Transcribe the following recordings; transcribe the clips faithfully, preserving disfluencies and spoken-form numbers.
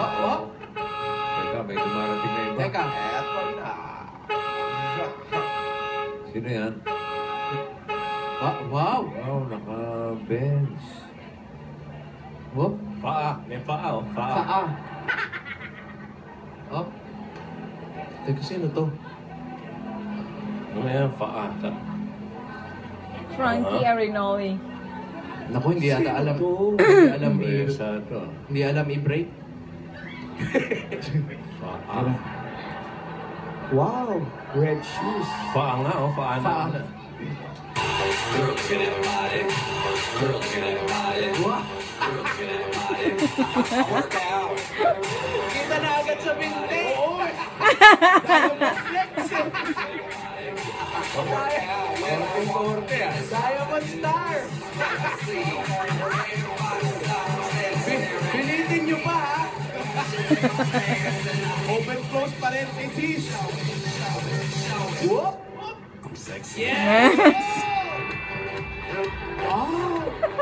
oh. Teka, may dumarating na iba. Teka. Eto na. Sino yan? Wa- Wow. Wow, naka-bench. Oh, Paa. May paa, oh. Paa. paa. Oh. Teka, sino to? Ano yan? Paa. Frankie Arinoli. Naku, hindi yata alam. Hindi alam i... Presa to. Hindi alam i-break. Paa. Wow. Red shoes. Paa nga, oh. Paa na. Paa. Wow. Kita na agad sa binti. Oo. Korte, ah. Diamond Star. Pilitin nyo pa, ha? Open close parenthesis. Whoop. Yes! Oh.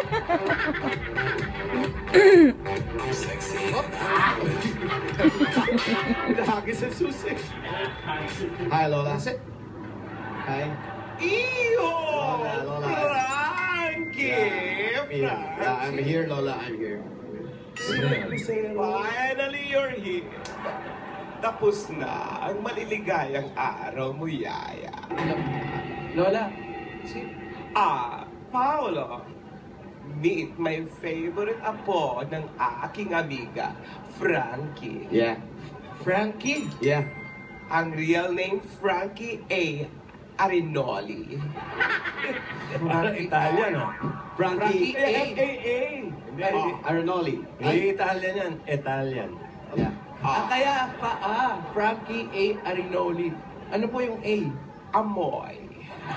Nahagis sa susi. Hi, Lola. Kasi, Hi. iyo! Lola, Lola. Frankie! Yeah, I'm here, Lola. I'm here. Finally, you're here. Tapos na ang maliligayang araw mo, Yaya. Lola, si... Ah, Paolo. Meet my favorite apo ng aking amiga, Frankie. Yeah. Frankie? Yeah. Ang real name, Frankie A. Arinoli. Parang Italian, oh. Frankie. Frankie A. A. A. A. Hindi, hindi. Arnoli. Hindi Italian yan. Italian. Yeah. Ah, kaya pa, ah, Frankie A. Arinoli. Ano po yung A? Amoy.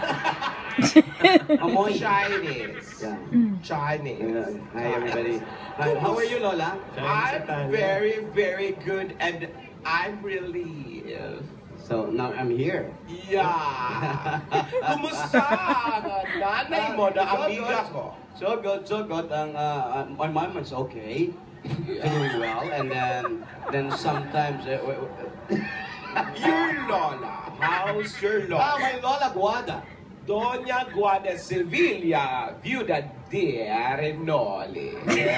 Amoy. Chinese. Yeah. Chinese. Yeah. Hi, everybody. Hi, how are you, Lola? Chinese I'm Italian. very, very good and I'm relieved. So, now I'm here. Yeah. Kumusta ang nanay mo na amiga ko? So good, so good. Ang, uh, uh, my mom is okay. Doing well. And then, then sometimes... Uh, w- w- Your Lola. How's your ah, Lola? my Lola Guada. Doña Guada Sevilla, viuda de Arenoli.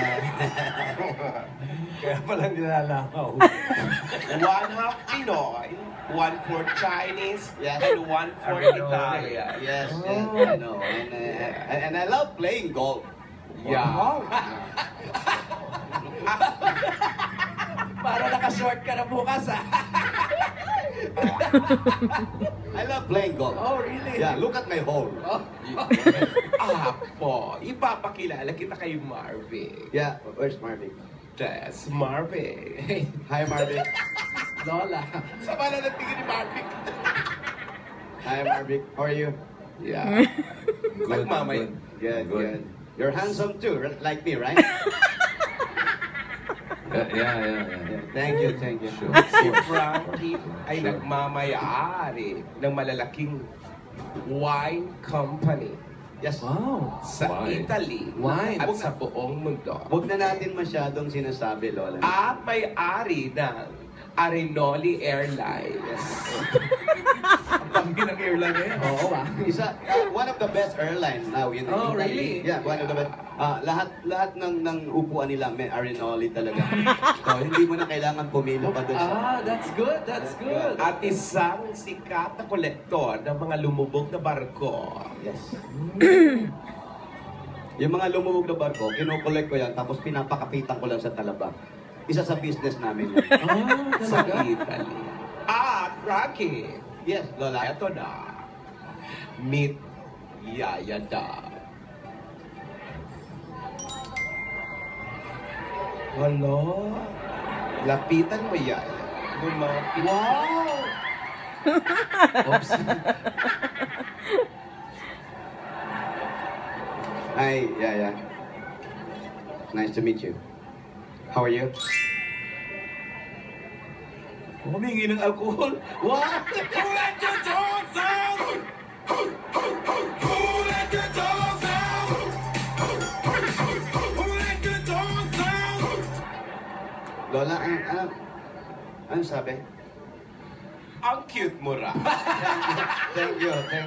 Kaya palang nilalakaw. One half Pinoy, one for Chinese, Yes. and one for Arenoli. Italian. Yes, yes, I know. And, uh, and, and I love playing golf. Yeah. Para nakashort ka na bukas, ah. I love playing golf. Oh, really? Yeah, look at my hole. Oh. Apo, ipapakilala kita kay Marvin. Yeah, where's Marvin? That's Marvin. Hi, Marvin. Lola. Sama na ng tingin ni Marvin. Hi, Marvin. How are you? Yeah. Good, Nagmamay. Good, Good. good. You're handsome too, r- like me, right? Yeah, yeah, yeah. Yeah, thank you, thank you. Sure. Si Frankie ay nagmamayari ng malalaking wine company Yes. Wow. sa Wine. Italy Wine. at sa buong mundo. Huwag na natin masyadong sinasabi, Lola. At may-ari ng Arinoli Airlines. Ang pangin ng airline na yan. Oo, ah. Isa, uh, one of the best airlines now in Oh, Italy. really? Yeah, one of the best. Uh, lahat lahat ng ng upuan nila may Arenoli talaga. So, hindi mo na kailangan pumili pa doon sa... Ah, that's good, that's good. At isang sikat na kolektor ng mga lumubog na barko. Yes. Yung mga lumubog na barko, kinokollect ko yan, tapos pinapakapitan ko lang sa talaba. Isa sa business namin yan. Ah, Sa talaga? Italy. At Frankie, Yes, Lola. eto na. Meet Yaya Da. Wala. Lapitan mo, Yaya. Lumapit. Wow! Oops. Hi, yeah, yeah. Nice to meet you. How are you? Humingi ng alcohol. Wow! Who let your dogs out? Who let your dogs out? Who let your dogs out? Lola, ano, ano, ano sabi? Ang cute mo ra. Thank you, thank